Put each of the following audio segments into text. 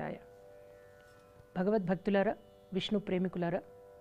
వెంకటేశాయ. భగవద్భక్తులారా, విష్ణు ప్రేమికులారా,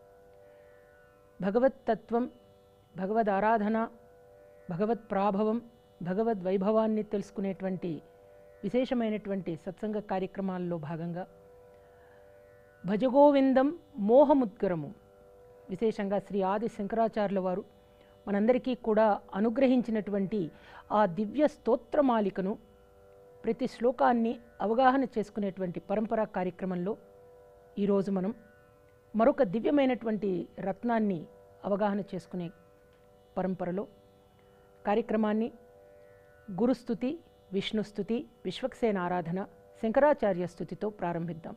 భగవత్తత్వం, భగవద్ ఆరాధన, భగవత్ ప్రాభవం, భగవద్ వైభవాన్ని తెలుసుకునేటువంటి విశేషమైనటువంటి సత్సంగ కార్యక్రమాల్లో భాగంగా భజగోవిందం మోహముద్గరము విశేషంగా శ్రీ ఆది శంకరాచార్యుల వారు మనందరికీ కూడా అనుగ్రహించినటువంటి ఆ దివ్య స్తోత్రమాలికను ప్రతి శ్లోకాన్ని అవగాహన చేసుకునేటువంటి పరంపరా కార్యక్రమంలో ఈరోజు మనం మరొక దివ్యమైనటువంటి రత్నాన్ని అవగాహన చేసుకునే పరంపరలో కార్యక్రమాన్ని గురుస్తుతి, విష్ణుస్తుతి, విశ్వక్సేన ఆరాధన, శంకరాచార్య స్తుతితో ప్రారంభిద్దాం.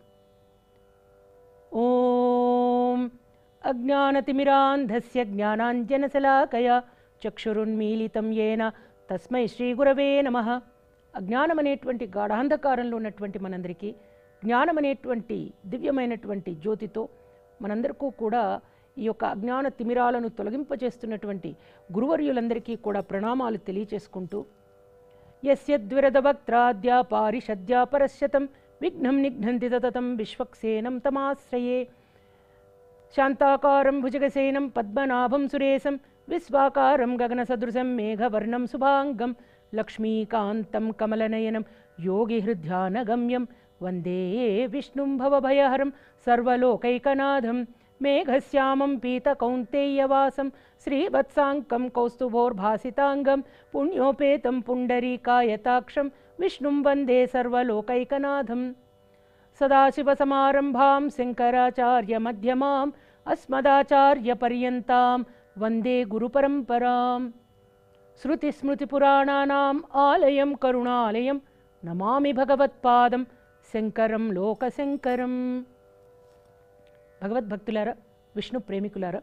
ఓం అజ్ఞానతిమిరాంధస్య జ్ఞానాంజనశలాకయా చక్షురున్మీలితం యేన తస్మై శ్రీగురవే నమః. అజ్ఞానమనేటువంటి గాఢాంధకారంలో ఉన్నటువంటి మనందరికీ జ్ఞానమనేటువంటి దివ్యమైనటువంటి జ్యోతితో మనందరికీ కూడా ఈ యొక్క అజ్ఞాన తిమిరాలను తొలగింపచేస్తున్నటువంటి గురువర్యులందరికీ కూడా ప్రణామాలు తెలియచేసుకుంటూ, యస్యద్విరదవక్త్రాద్య పారిషద్య పరశ్యతం విఘ్నం నిఘ్నంతి తతతం విశ్వక్సేనం తమాశ్రయే. శాంతాకారం భుజగసేనం పద్మనాభం సురేశం విశ్వాకారం గగనసదృశం మేఘవర్ణం శుభాంగం లక్ష్మీకాంతం కమలనయనం యోగిహృద్ధ్యానగమ్యం వందే విష్ణుం భవభయహరం సర్వలోకైకనాథం. మేఘశ్యామం పీతకౌంతేయవాసం శ్రీవత్సాంకం కౌస్తుభోర్భాసితాంగం పుణ్యోపేతం పుండరీకాయతాక్షం విష్ణుం వందే సర్వలోకైకనాథం. సదాశివసమారంభాం శంకరాచార్యమధ్యమాం అస్మదాచార్యపర్యంతాం వందే గురుపరంపరాం. శృతిస్మృతిపురాణానాం ఆలయం కరుణాలయం నమామి భగవత్పాదం శంకరం లోకశంకరం. భగవద్భక్తులారా, విష్ణు ప్రేమికులారా,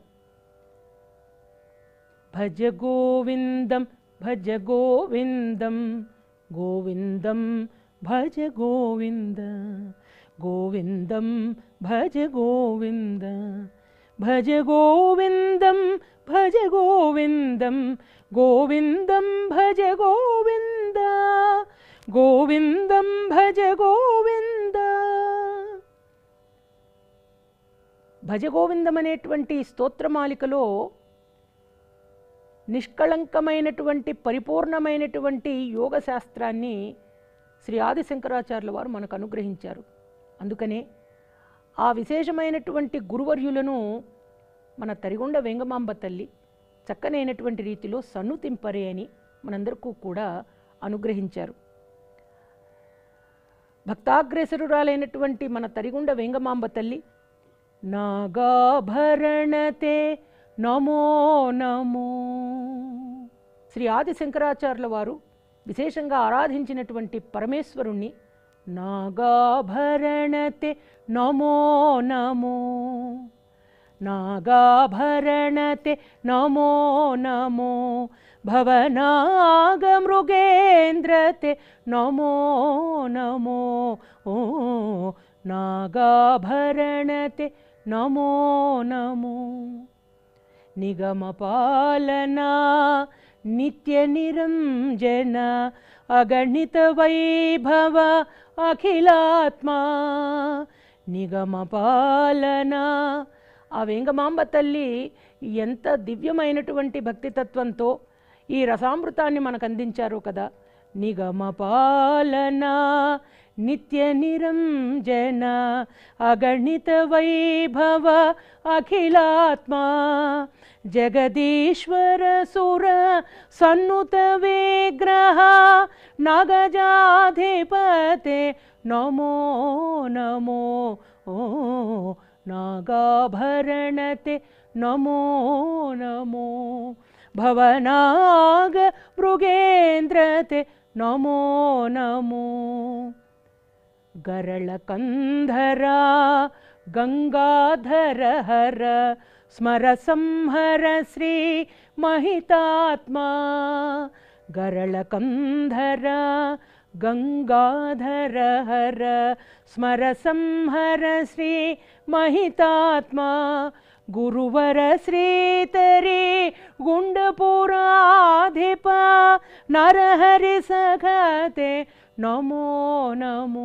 భజ గోవిందం భజ గోవిందం గోవిందం భజ గోవింద గోవిందం భజ గోవింద భజ గోవిందం భజ గోవిందం గోవిందం భజ గోవింద గోవిందం భజ గోవింద. భజగోవిందం అనేటువంటి స్తోత్రమాలికలో నిష్కళంకమైనటువంటి పరిపూర్ణమైనటువంటి యోగ శాస్త్రాన్ని శ్రీ ఆది శంకరాచార్యుల వారు మనకు అనుగ్రహించారు. అందుకనే ఆ విశేషమైనటువంటి గురువర్యులను మన తరిగొండ వెంగమాంబ తల్లి చక్కనైనటువంటి రీతిలో సన్నుతింపరే అని మనందరికీ కూడా అనుగ్రహించారు. భక్తాగ్రేసరురాలైనటువంటి మన తరిగొండ వెంగమాంబ తల్లి నాగాభరణతే నమో నమో. శ్రీ ఆది శంకరాచార్యుల వారు విశేషంగా ఆరాధించినటువంటి పరమేశ్వరుణ్ణి నాగాభరణతే నమో నమో నాగాభరణతే నమో నమో భవనాగమృగేంద్రతే నమో నమో ఓ నాగాభరణతే నమో నమో. నిగమపాలనా నిత్య నిరంజన అగణిత వైభవ అఖిలాత్మా. నిగమపాలనా, ఆ వేంగమాంబ తల్లి ఎంత దివ్యమైనటువంటి భక్తితత్వంతో ఈ రసామృతాన్ని మనకు అందించారు కదా. నిగమపాలనా నిత్య నిరంజన అగణిత వైభవ అఖిలాత్మా జగదీశ్వర సుర సన్నుత విగ్రహ నాగజాధిపతే నమో నమో ఓ నాగాభరణతే నమో నమో భవనాగ మృగేంద్రతే నమో నమో. గరళకంధరా గంగాధర హర స్మర సంహర శ్రీ మహితాత్మా. గరళకంధర గంగాధర హర స్మర సంహర శ్రీ మహితాత్మా. గురువర శ్రీతరి గుండపురాధిప నరహరి సఖతే నమో నమో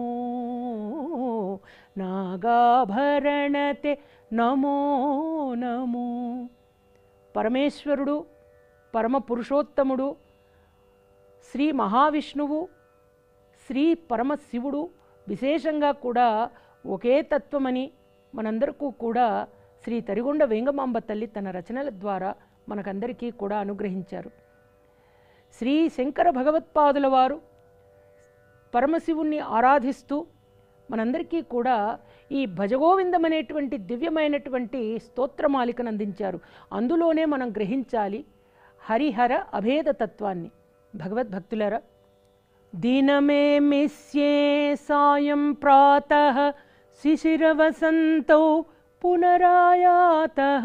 నాగాభరణతే నమో నమో. పరమేశ్వరుడు, పరమ పురుషోత్తముడు, శ్రీ మహావిష్ణువు, శ్రీ పరమశివుడు విశేషంగా కూడా ఒకే తత్వమని మనందరికీ కూడా శ్రీ తరిగొండ వేంగమాంబ తల్లి తన రచనల ద్వారా మనకందరికీ కూడా అనుగ్రహించారు. శ్రీ శంకర భగవత్పాదుల వారు పరమశివుణ్ణి ఆరాధిస్తూ మనందరికీ కూడా ఈ భజగోవిందం అనేటువంటి దివ్యమైనటువంటి స్తోత్రమాలికను అందించారు. అందులోనే మనం గ్రహించాలి హరిహర అభేద తత్వాన్ని. భగవద్భక్తులారా, దినమే మిస్యే సాయం ప్రాతః శిశిరవసంతౌ పునరాయాతః.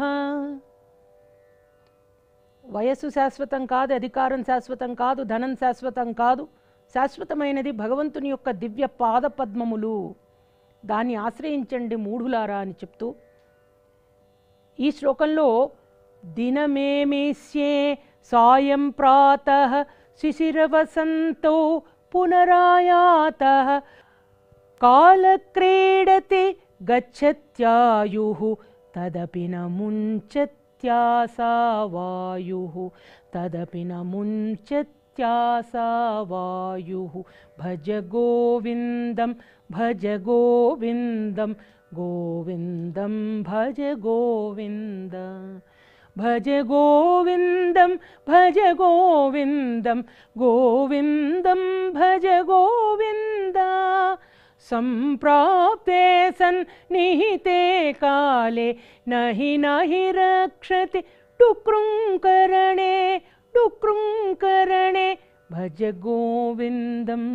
వయస్సు శాశ్వతం కాదు, అధికారం శాశ్వతం కాదు, ధనం శాశ్వతం కాదు. శాశ్వతమైనది భగవంతుని యొక్క దివ్య పాద పద్మములు. దాన్ని ఆశ్రయించండి మూఢులారా అని చెప్తూ ఈ శ్లోకంలో దినమేమిష్యే సాయం ప్రాతః శిశిరవసంతో పునరాయాతః కాలక్రీడతి గచ్చత్యాయుః తదపి న ముంచత్యాసా వాయుః తదపి న ముంచత్యాసా వాయుః. భజ గోవిందం భజ గోవిందం గోవిందం భజ గోవింద. భజ గోవిందం భజ గోవిందం గోవిందం భజ గోవింద. సంప్రాప్తే సన్నిహితే కాలే నహి నహి రక్షతి డుక్రుంకరణే డుక్రుంకరణే భజ గోవిందం.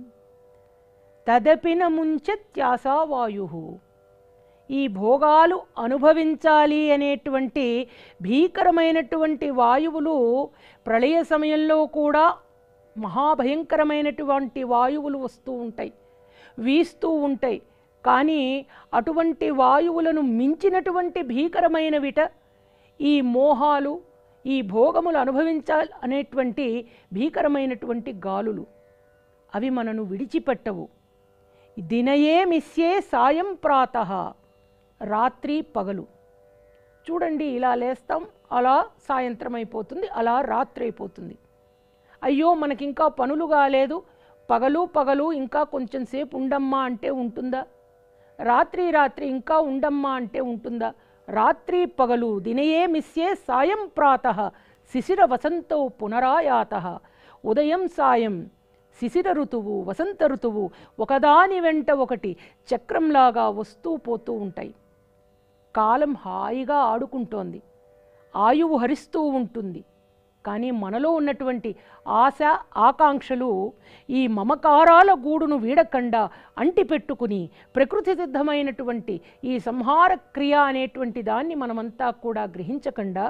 తదపి న ముంచత్యాసా వాయుః. ఈ భోగాలు అనుభవించాలి అనేటువంటి భీకరమైనటువంటి వాయువులు ప్రళయ సమయంలో కూడా మహాభయంకరమైనటువంటి వాయువులు వస్తూ ఉంటాయి, వీస్తూ ఉంటాయి. కానీ అటువంటి వాయువులను మించినటువంటి భీకరమైనవిట ఈ మోహాలు, ఈ భోగములు అనుభవించాలి అనేటువంటి భీకరమైనటువంటి గాలులు. అవి మనను విడిచిపెట్టవు. దినయే మిస్యే సాయం ప్రాతః. రాత్రి పగలు చూడండి, ఇలా లేస్తాం, అలా సాయంత్రం అయిపోతుంది, అలా రాత్రి అయిపోతుంది. అయ్యో మనకింకా పనులు కాలేదు, పగలు పగలు ఇంకా కొంచెం సేపు ఉండమ్మా అంటే ఉంటుందా? రాత్రి రాత్రి ఇంకా ఉండమ్మా అంటే ఉంటుందా? రాత్రి పగలు దినయే మిస్యే సాయం ప్రాతః శిశిర వసంతో పునరాయాతః. ఉదయం సాయం శిశిర ఋతువు, వసంత ఋతువు ఒకదాని వెంట ఒకటి చక్రంలాగా వస్తూ పోతూ ఉంటాయి. కాలం హాయిగా ఆడుకుంటోంది, ఆయువు హరిస్తూ ఉంటుంది. కానీ మనలో ఉన్నటువంటి ఆశ, ఆకాంక్షలు ఈ మమకారాల గూడును వీడకుండా అంటిపెట్టుకుని ప్రకృతి సిద్ధమైనటువంటి ఈ సంహార క్రియ అనేటువంటి దాన్ని మనమంతా కూడా గ్రహించకుండా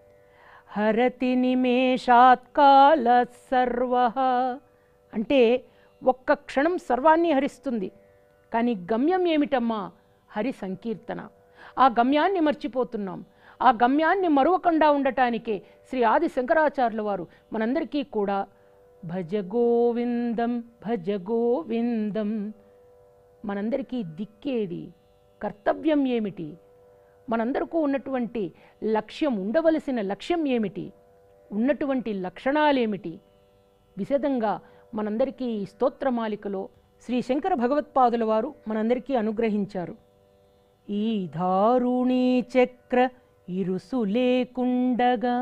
హరతి నిమేషాత్ కాల సర్వః అంటే ఒక్క క్షణం సర్వాన్ని హరిస్తుంది. కానీ గమ్యం ఏమిటమ్మా? హరి సంకీర్తన. ఆ గమ్యాన్ని మర్చిపోతున్నాం. ఆ గమ్యాన్ని మరువకుండా ఉండటానికే శ్రీ ఆది శంకరాచార్యుల వారు మనందరికీ కూడా భజ గోవిందం భజ గోవిందం. మనందరికీ దిక్కేది, కర్తవ్యం ఏమిటి, మనందరికీ ఉన్నటువంటి లక్ష్యం, ఉండవలసిన లక్ష్యం ఏమిటి, ఉన్నటువంటి లక్షణాలేమిటి, విశదంగా మనందరికీ ఈ స్తోత్రమాలికలో శ్రీ శంకర భగవత్పాదుల వారు మనందరికీ అనుగ్రహించారు. ఈ దారుణీ చక్ర ఇరుసు లేకుండగా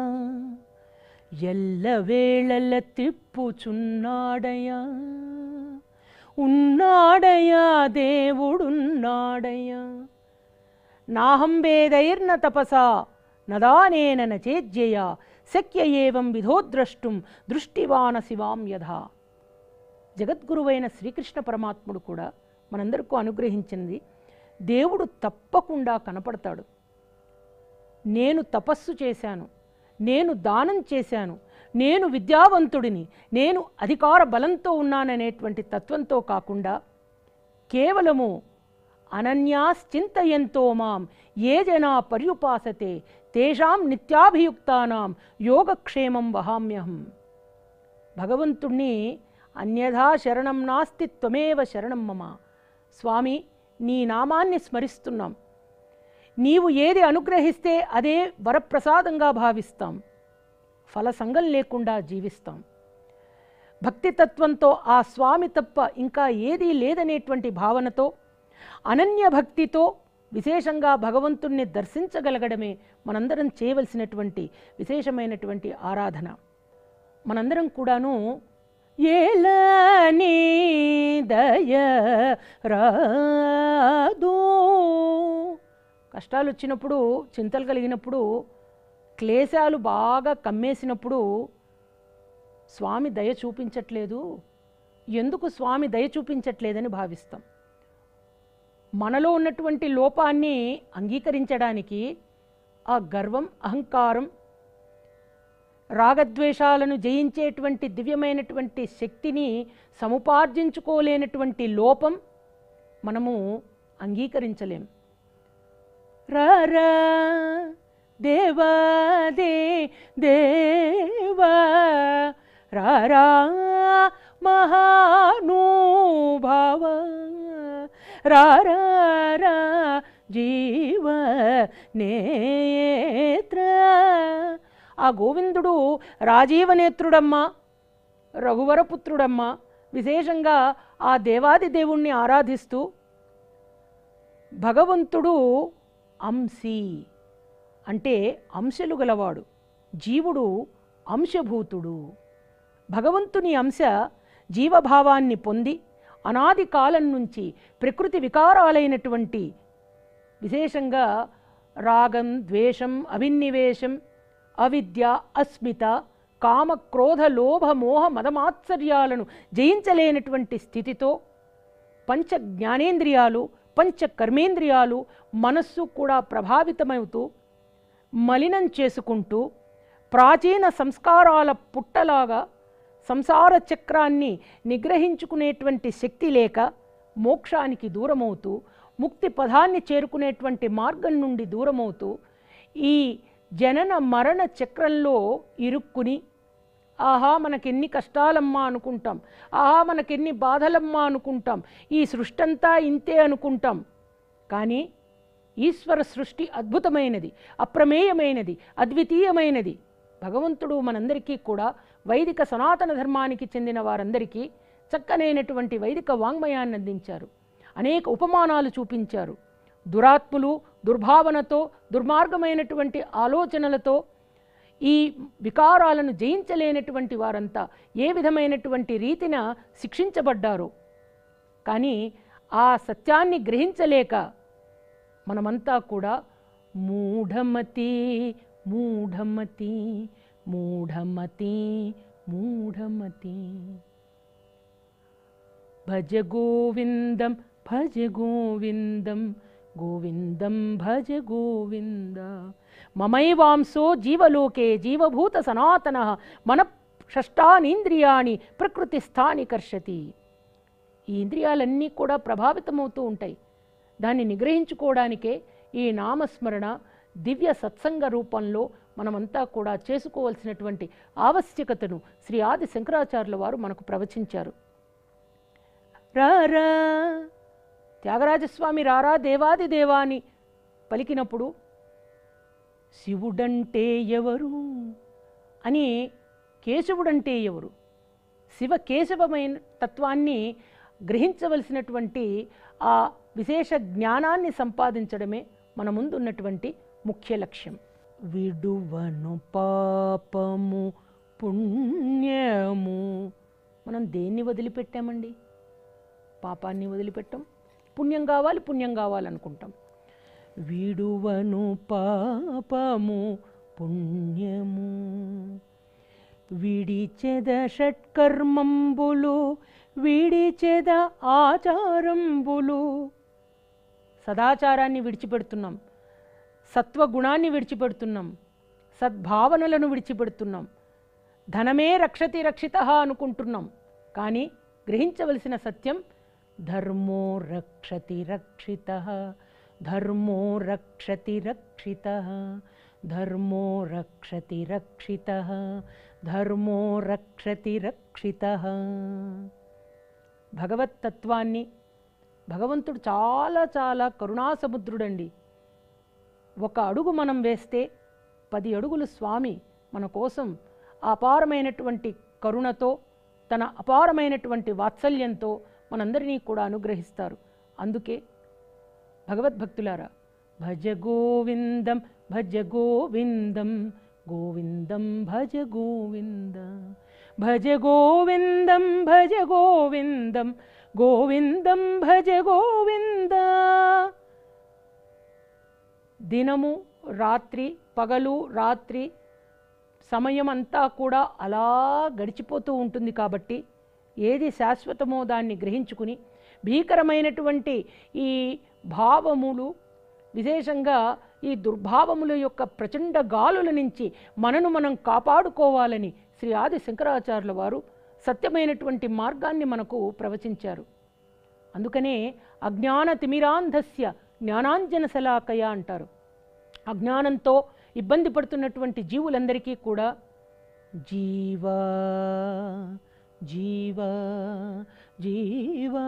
ఎల్లవేళల తిప్పుచున్నాడయా, ఉన్నాడయా దేవుడున్నాడయా. నాహం వేదైర్న తపసా నదానేన నచేజ్యయా శక్య ఏవం విధోద్రష్టుం దృష్టివాన శివాం యథా. జగద్గురువైన శ్రీకృష్ణ పరమాత్ముడు కూడా మనందరికీ అనుగ్రహించినది, దేవుడు తప్పకుండా కనపడతాడు. నేను తపస్సు చేశాను, నేను దానం చేశాను, నేను విద్యావంతుడిని, నేను అధికార బలంతో ఉన్నాననేటువంటి తత్వంతో కాకుండా కేవలము అనన్యాశ్చింతయంతో మాం ఏ జనా పర్యుపాసతే తేషాం నిత్యాభియుక్తానాం యోగక్షేమం వహామ్యహం. భగవంతుణ్ణి అన్యథా శరణం నాస్తి త్వమేవ శరణం మమ. స్వామి, నీ నామాన్ని స్మరిస్తున్నాం. నీవు ఏది అనుగ్రహిస్తే అదే వరప్రసాదంగా భావిస్తాం. ఫలసంగం లేకుండా జీవిస్తాం. భక్తితత్వంతో ఆ స్వామి తప్ప ఇంకా ఏదీ లేదనేటువంటి భావనతో, అనన్య భక్తితో విశేషంగా భగవంతుణ్ణి దర్శించగలగడమే మనందరం చేయవలసినటువంటి విశేషమైనటువంటి ఆరాధన. మనందరం కూడాను ఏలనీ దయ రాదు, కష్టాలు వచ్చినప్పుడు, చింతలు కలిగినప్పుడు, క్లేశాలు బాగా కమ్మేసినప్పుడు స్వామి దయ చూపించట్లేదు, ఎందుకు స్వామి దయ చూపించట్లేదని భావిస్తాం. మనలో ఉన్నటువంటి లోపాన్ని అంగీకరించడానికి ఆ గర్వం, అహంకారం, రాగద్వేషాలను జయించేటువంటి దివ్యమైనటువంటి శక్తిని సముపార్జించుకోలేనటువంటి లోపం మనము అంగీకరించలేం. రారా దేవాదే దేవా రారా మహానుభావ రారా జీవ నేత్ర. ఆ గోవిందుడు రాజీవనేత్రుడమ్మా, రఘువరపుత్రుడమ్మా. విశేషంగా ఆ దేవాది దేవుణ్ణి ఆరాధిస్తూ భగవంతుడు అంశి అంటే అంశలు గలవాడు, జీవుడు అంశభూతుడు. భగవంతుని అంశ జీవభావాన్ని పొంది అనాది కాలం నుంచి ప్రకృతి వికారాలైనటువంటి విశేషంగా రాగం, ద్వేషం, అభినివేశం, అవిద్య, అస్మిత, కామ, క్రోధ, లోభ, మోహ, మదమాత్సర్యాలను జయించలేనటువంటి స్థితితో పంచ జ్ఞానేంద్రియాలు, పంచ కర్మేంద్రియాలు, మనస్సు కూడా ప్రభావితమవుతూ మలినం చేసుకుంటూ ప్రాచీన సంస్కారాల పుట్టలాగా సంసార చక్రాన్ని నిగ్రహించుకునేటువంటి శక్తి లేక మోక్షానికి దూరమవుతూ, ముక్తి పదాన్ని చేరుకునేటువంటి మార్గం నుండి దూరమవుతూ ఈ జనన మరణ చక్రంలో ఇరుక్కుని, ఆహా మనకెన్ని కష్టాలమ్మా అనుకుంటాం, ఆహా మనకెన్ని బాధలమ్మా అనుకుంటాం, ఈ సృష్టి అంతా ఇంతే అనుకుంటాం. కానీ ఈశ్వర సృష్టి అద్భుతమైనది, అప్రమేయమైనది, అద్వితీయమైనది. భగవంతుడు మనందరికీ కూడా వైదిక సనాతన ధర్మానికి చెందిన వారందరికీ చక్కనైనటువంటి వైదిక వాంగ్మయాన్ని అందించారు. అనేక ఉపమానాలు చూపించారు. దురాత్ములు, దుర్భావనతో, దుర్మార్గమైనటువంటి ఆలోచనలతో ఈ వికారాలను జయించలేనటువంటి వారంతా ఏ విధమైనటువంటి రీతిన శిక్షించబడ్డారో. కానీ ఆ సత్యాన్ని గ్రహించలేక మనమంతా కూడా మూఢమతి మూఢమతి మూఢమతి మూఢమతి. భజ గోవిందం భజ గోవిందం గోవిందం భజ గోవింద. మమైవాంసో జీవలోకే జీవభూత సనాతన మన షష్టానీంద్రియాణి ప్రకృతిస్థాని కర్షతి. ఈ ఇంద్రియాలన్నీ కూడా ప్రభావితమవుతూ ఉంటాయి. దాన్ని నిగ్రహించుకోవడానికే ఈ నామస్మరణ దివ్య సత్సంగ రూపంలో మనమంతా కూడా చేసుకోవలసినటువంటి ఆవశ్యకతను శ్రీ ఆది శంకరాచార్యుల వారు మనకు ప్రవచించారు. రారా త్యాగరాజస్వామి రారా దేవాది దేవాని పలికినప్పుడు శివుడంటే ఎవరు అని, కేశవుడంటే ఎవరు, శివ కేశవమైన తత్వాన్ని గ్రహించవలసినటువంటి ఆ విశేష జ్ఞానాన్ని సంపాదించడమే మన ముందున్నటువంటి ముఖ్య లక్ష్యం. విడువను పాపము పుణ్యము. మనం దేన్ని వదిలిపెట్టామండి? పాపాన్ని వదిలిపెట్టాం. పుణ్యం కావాలి, పుణ్యం కావాలనుకుంటాం. విడువను పాపము పుణ్యము విడిచెద షట్కర్మంబులు విడిచెద ఆచారంబులు. సదాచారాన్ని విడిచిపెడుతున్నాం, సత్వగుణాన్ని విడిచిపెడుతున్నాం, సద్భావనలను విడిచిపెడుతున్నాం. ధనమే రక్షతి రక్షిత అనుకుంటున్నాం. కానీ గ్రహించవలసిన సత్యం ధర్మో రక్షతి రక్షిత, ధర్మో రక్షతి రక్షిత, ధర్మో రక్షతి రక్షితః, ధర్మో రక్షతి రక్షితః. భగవత్తత్వాన్ని, భగవంతుడు చాలా చాలా కరుణాసముద్రుడండి. ఒక అడుగు మనం వేస్తే 10 అడుగులు స్వామి మన కోసం అపారమైనటువంటి కరుణతో, తన అపారమైనటువంటి వాత్సల్యంతో మనందరినీ కూడా అనుగ్రహిస్తారు. అందుకే భగవద్భక్తులారా, భజ గోవిందం భజ గోవిందం, గోవిందం భజ గోవింద, భజ గోవిందం భజ గోవిందం, గోవిందం భజ గోవింద. దినము రాత్రి, పగలు రాత్రి సమయం అంతా కూడా అలా గడిచిపోతూ ఉంటుంది. కాబట్టి ఏది శాశ్వతమో దాన్ని గ్రహించుకుని భీకరమైనటువంటి ఈ భావములు, విశేషంగా ఈ దుర్భావముల యొక్క ప్రచండ గాలుల నుంచి మనను మనం కాపాడుకోవాలని శ్రీ ఆది శంకరాచార్యుల వారు సత్యమైనటువంటి మార్గాన్ని మనకు ప్రవచించారు. అందుకనే అజ్ఞాన తిమిరాంధస్య జ్ఞానాంజన శలాకయ అంటారు. అజ్ఞానంతో ఇబ్బంది పడుతున్నటువంటి జీవులందరికీ కూడా జీవా జీవా జీవా,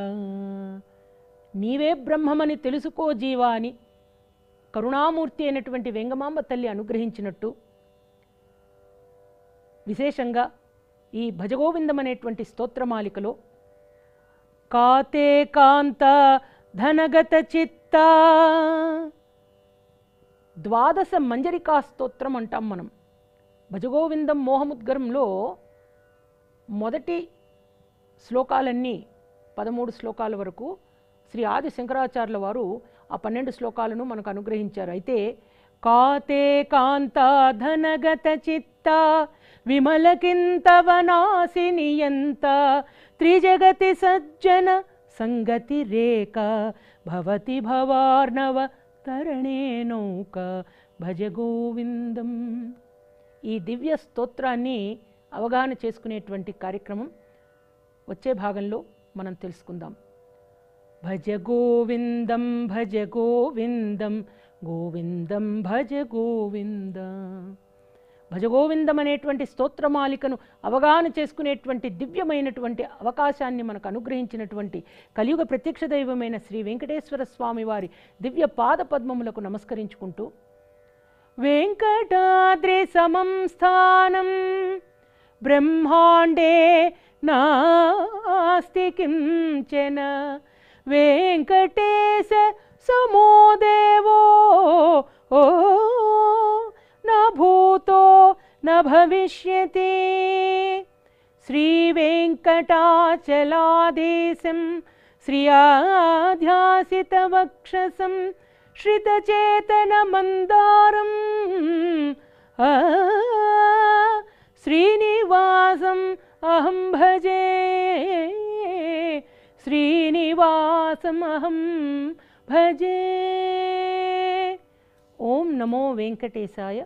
నీవే బ్రహ్మమని తెలుసుకో జీవా అని కరుణామూర్తి అయినటువంటి వెంగమాంబ తల్లి అనుగ్రహించినట్టు, విశేషంగా ఈ భజగోవిందం అనేటువంటి స్తోత్రమాలికలో కాతే కాంత ధనగత చిత్త, 12 మంజరికా స్తోత్రం అంటాం మనం. భజగోవిందం మోహముద్గరంలో మొదటి శ్లోకాలన్నీ 13 శ్లోకాల వరకు శ్రీ ఆది శంకరాచార్యుల వారు ఆ 12 శ్లోకాలను మనకు అనుగ్రహించారు. అయితే కాతే కాంత ధనగత చిత్త విమలకింతవనాశిని ఎంత, త్రిజగతి సజ్జన సంగతి రేఖ, భవతి భవార్ణవ తరణే నౌక, భజ గోవిందం. ఈ దివ్య స్తోత్రాన్ని అవగాహన చేసుకునేటువంటి కార్యక్రమం వచ్చే భాగంలో మనం తెలుసుకుందాం. భజ గోవిందం భజ గోవిందం, గోవిందం భజ గోవింద. భజగోవిందం అనేటువంటి స్తోత్రమాలికను అవగాహన చేసుకునేటువంటి దివ్యమైనటువంటి అవకాశాన్ని మనకు అనుగ్రహించినటువంటి కలియుగ ప్రత్యక్ష దైవమైన శ్రీ వెంకటేశ్వర స్వామి వారి దివ్య పాద పద్మములకు నమస్కరించుకుంటూ, వెంకటాద్రి సమం స్థానం బ్రహ్మాండే నాస్తి కించన, వెంకటేశ సమో దేవో న భూతో న భవిష్యతి. శ్రీ వెంకటాచలాధీశం శ్రియాధ్యాసిత వక్షసం శ్రితచేతన మందారం శ్రీనివాసం అహం భజే, శ్రీనివాసం అహం భజే. ఓం నమో వెంకటేశాయ.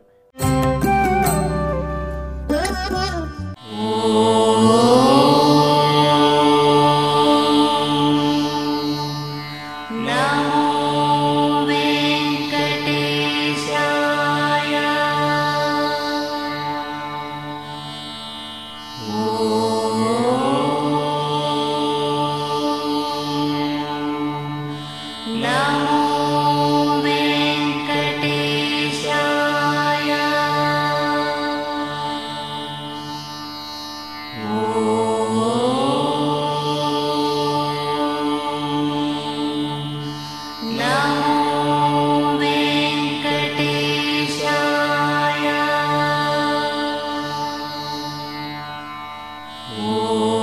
Oh